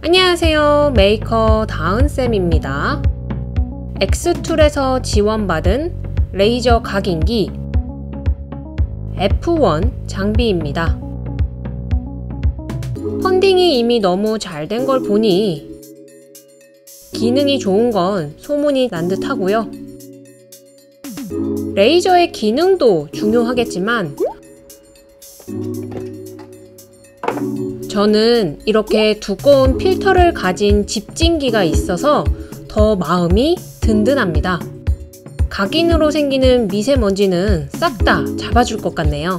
안녕하세요. 메이커 다은쌤입니다. 엑스툴에서 지원받은 레이저 각인기 F1 장비입니다. 펀딩이 이미 너무 잘 된 걸 보니 기능이 좋은 건 소문이 난 듯 하고요. 레이저의 기능도 중요하겠지만 저는 이렇게 두꺼운 필터를 가진 집진기가 있어서 더 마음이 든든합니다. 각인으로 생기는 미세먼지는 싹 다 잡아줄 것 같네요.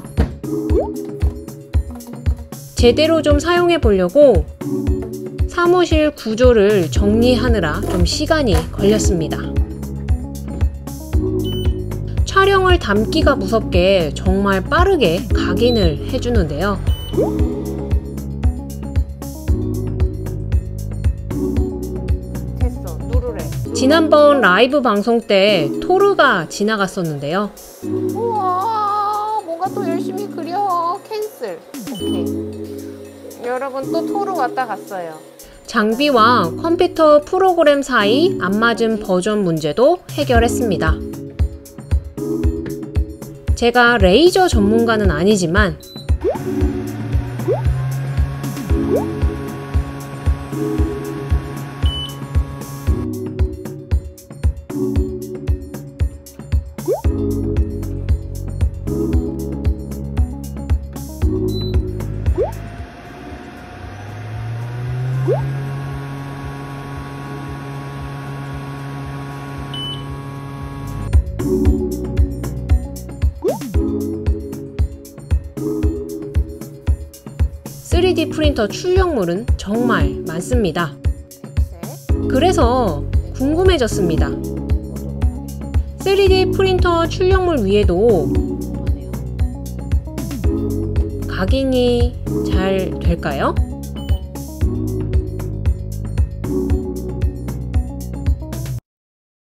제대로 좀 사용해 보려고 사무실 구조를 정리하느라 좀 시간이 걸렸습니다. 촬영을 담기가 무섭게 정말 빠르게 각인을 해주는데요. 됐어, 누르래. 지난번 라이브 방송 때 토르가 지나갔었는데요. 우와, 뭔가 또 열심히 그려. 캔슬. 오케이. 여러분, 또 토르 왔다 갔어요. 장비와 컴퓨터 프로그램 사이 안 맞은 버전 문제도 해결했습니다. 제가 레이저 전문가는 아니지만 (3D) 프린터 출력물은 정말 많습니다. 그래서 궁금해졌습니다. 3D 프린터 출력물 위에도 각인이 잘 될까요?